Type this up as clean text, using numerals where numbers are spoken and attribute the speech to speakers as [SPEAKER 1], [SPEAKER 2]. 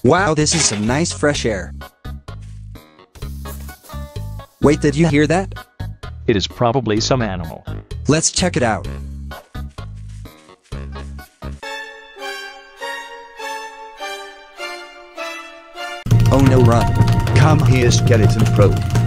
[SPEAKER 1] Wow, this is some nice fresh air. Wait, did you hear that?
[SPEAKER 2] It is probably some animal.
[SPEAKER 1] Let's check it out. Oh no, run.
[SPEAKER 3] Come here, Skeleton Pro.